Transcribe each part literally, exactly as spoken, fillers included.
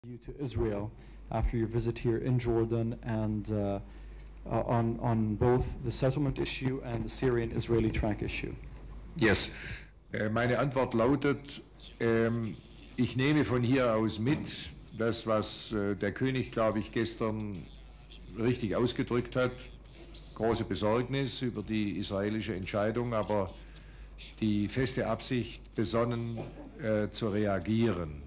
you to Israel after your visit here in Jordan and uh, uh, on, on both the settlement issue and the Syrian-Israeli track issue? Yes. Äh, meine Antwort lautet, ähm, ich nehme von hier aus mit, das, was äh, der König, glaube ich, gestern richtig ausgedrückt hat, große Besorgnis über die israelische Entscheidung, aber die feste Absicht, besonnen äh, zu reagieren.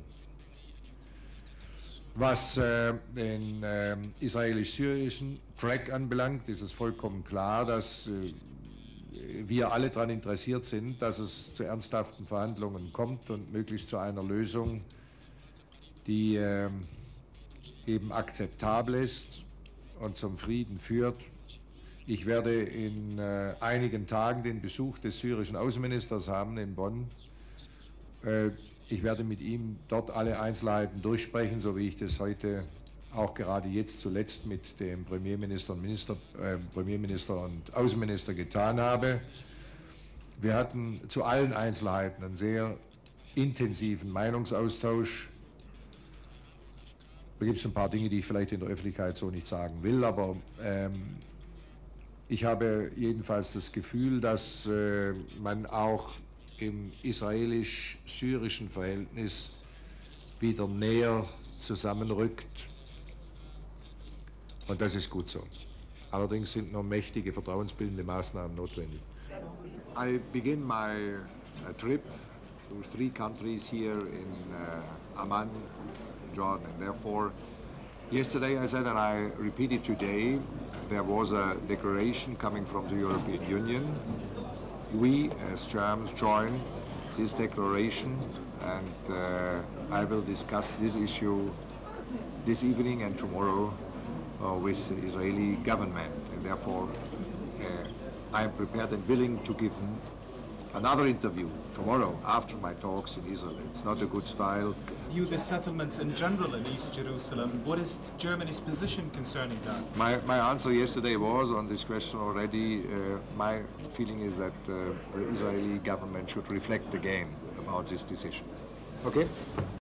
Was äh, den äh, israelisch-syrischen Track anbelangt, ist es vollkommen klar, dass äh, wir alle daran interessiert sind, dass es zu ernsthaften Verhandlungen kommt und möglichst zu einer Lösung, die äh, eben akzeptabel ist und zum Frieden führt. Ich werde in äh, einigen Tagen den Besuch des syrischen Außenministers haben in Bonn. Äh, ich werde mit ihm dort alle Einzelheiten durchsprechen, so wie ich das heute auch gerade jetzt zuletzt mit dem Premierminister und, Minister, äh, Premierminister und Außenminister getan habe. Wir hatten zu allen Einzelheiten einen sehr intensiven Meinungsaustausch. Da gibt es ein paar Dinge, die ich vielleicht in der Öffentlichkeit so nicht sagen will, aber ähm, ich habe jedenfalls das Gefühl, dass äh, man auch im israelisch-syrischen Verhältnis wieder näher zusammenrückt. Und das ist gut so. Allerdings sind noch mächtige vertrauensbildende Maßnahmen notwendig. I begin my uh, trip through three countries here in uh, Amman, Jordan, and therefore yesterday I said, and I repeat it today, there was a declaration coming from the European Union. We, as Germans, join this declaration, and uh, I will discuss this issue this evening and tomorrow uh, with the Israeli government, and therefore uh, I am prepared and willing to give another interview tomorrow after my talks in Israel. It's not a good style. View the settlements in general in East Jerusalem. What is Germany's position concerning that? My, my answer yesterday was on this question already. Uh, my feeling is that uh, the Israeli government should reflect again about this decision. Okay?